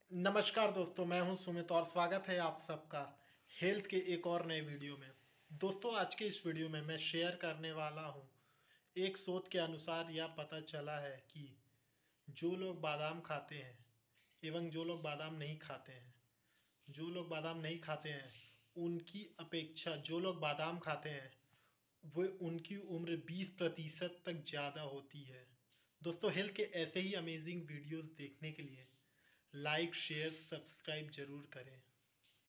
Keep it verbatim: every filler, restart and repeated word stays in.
नमस्कार दोस्तों, मैं हूं सुमित और स्वागत है आप सबका हेल्थ के एक और नए वीडियो में। दोस्तों, आज के इस वीडियो में मैं शेयर करने वाला हूं, एक शोध के अनुसार यह पता चला है कि जो लोग बादाम खाते हैं एवं जो लोग बादाम नहीं खाते हैं जो लोग बादाम नहीं खाते हैं उनकी अपेक्षा जो लोग बादाम खाते हैं वो उनकी उम्र बीस प्रतिशत तक ज़्यादा होती है। दोस्तों, हेल्थ के ऐसे ही अमेजिंग वीडियोस देखने के लिए लाइक शेयर सब्सक्राइब जरूर करें।